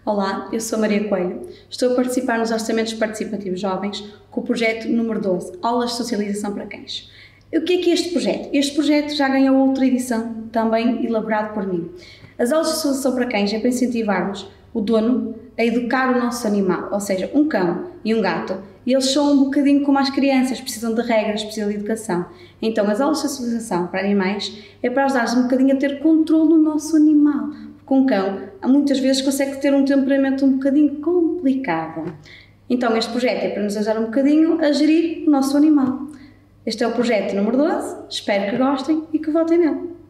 Olá, eu sou Maria Coelho. Estou a participar nos Orçamentos Participativos Jovens com o projeto número 12, Aulas de Socialização para Cães. O que é este projeto? Este projeto já ganhou outra edição, também elaborado por mim. As aulas de socialização para cães é para incentivarmos o dono a educar o nosso animal, ou seja, um cão e um gato. E eles são um bocadinho como as crianças, precisam de regras, precisam de educação. Então, as aulas de socialização para animais é para ajudar-nos um bocadinho a ter controle no nosso animal. Porque um cão, muitas vezes, consegue ter um temperamento um bocadinho complicado. Então, este projeto é para nos ajudar um bocadinho a gerir o nosso animal. Este é o projeto número 12, espero que gostem e que votem nele.